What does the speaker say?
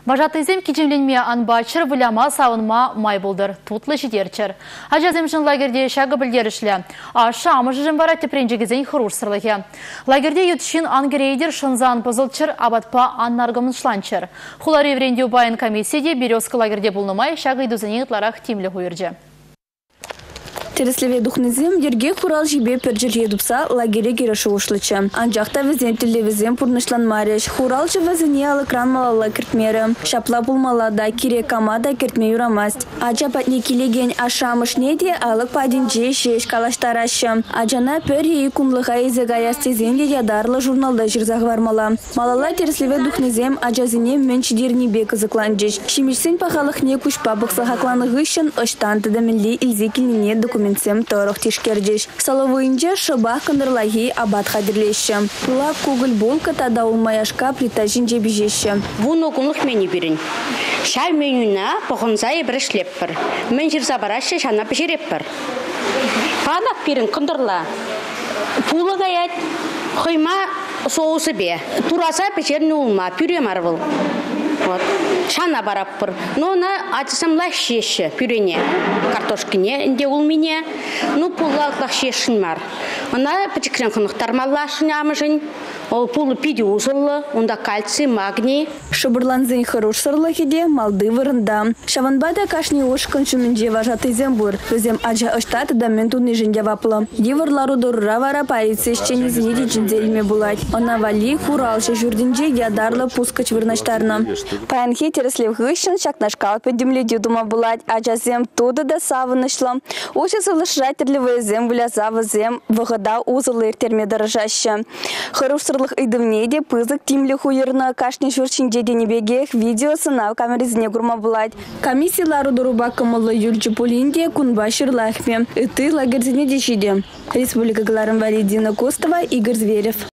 Важатызем кичемленме анбачыр вляма сауынма май болдыр. Тутлы жидерчер. Ажаземшін лагерде шағы білдерішлі. Ашы амыжыжын бара тепренжегізен хыруш сырлығы. Лагерде ютшин ангерейдер шынзан пызылчыр, абатпа аннаргымын шланчыр. Хулар евренде байын комиссияде березкі лагерде бұлнымай шағы идузыне ұтларақ тимлі хуйырды. Тереслеве духнызем ерге хурал жибе перджер едупса лагере гереші ушлычы. Анжақта візен телевизем пурнышлан мареш. Хурал жы візіне алы кран малала кіртмері. Шапла булмалада кире камада кіртме юрамаст. Аджа патне келеген ашамыш неде алык падинже шеш калаштарашы. Аджана пөр ей кумлыға изегаястезенде ядарлы журналда жирзақ вармала. Малала тереслеве духнызем аджазине мөнчидерні бек ызыкланжеш. Шимешсен пахалық не күшпа бұқса хақланығышын ыштан тыдамілі илзекіліне документсем торох тишкердеш. Саловыйынже шыбақ кындырлаги абат хадирлеші. Лак кугыл болка тада улмаяшка плитажин жебежеші. Бұны күнлік мені берін. Шай менюна бұғынзай бір ішлеппір. Мен жүрза барашы шана пішереппір. Панақ берін кындырла. Пулы гаят. Хойма соусы бе. Тураса пешерні улма. Пюре марвыл. Шана бараппыр. Но на атысам лахшеші пюрене. Картошкине инде ул мине. Ну пулла лахшешін мар. Она пачекрен қынықтар маллашын амыжын. Ол пулы пиде узылы. Онда кальций, магний. Шыбырланзын хорош сырлахиде малды вырында. Шаванбада кашни ошкын шумінже важаты зембур. Өзем аджа ыштаты да ментуны жинде ваплы. Дивырлару дұрра вара полиция ішчені зінеде жинзеліме булать. Она вали хуралшы жүрдінже ядарлы пускач вырнаштарны. Паянхи тереслев гыщын шакнашкал педемледе дума булать. Аджа зем туды да савынышлы. Оши сылышратерлівы зем вылязавы зем вғыда узылы ертерме дырыжашы. Хорош сырлых идывнеде пызык тимлі хуйырны кашни жүрчинде денебегех видеосына камеризіне гурма булать. Комиссиялары дуруба кымылы юльчы полинде кунбашыр лахме. Иты лагерзіне дешиде. Республика Галарым Валидина Костова, Игорь Зверев.